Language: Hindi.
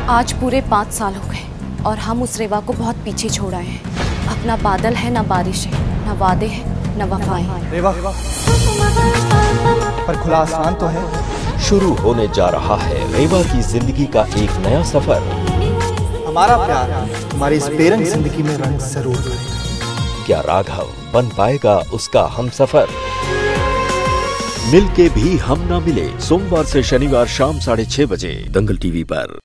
आज पूरे 5 साल हो गए और हम उस रेवा को बहुत पीछे छोड़ आए हैं। अब ना बादल है, ना बारिश है, ना वादे हैं, ना वफाएं। रेवा, पर खुला आसमान तो है। शुरू होने जा रहा है रेवा की जिंदगी का एक नया सफर। हमारा प्यार हमारी इस बेरंग जिंदगी में रंग जरूर लाएगा। क्या राघव बन पाएगा उसका हमसफर? मिलके भी हम ना मिले, सोमवार से शनिवार शाम 6:30 बजे दंगल टीवी पर।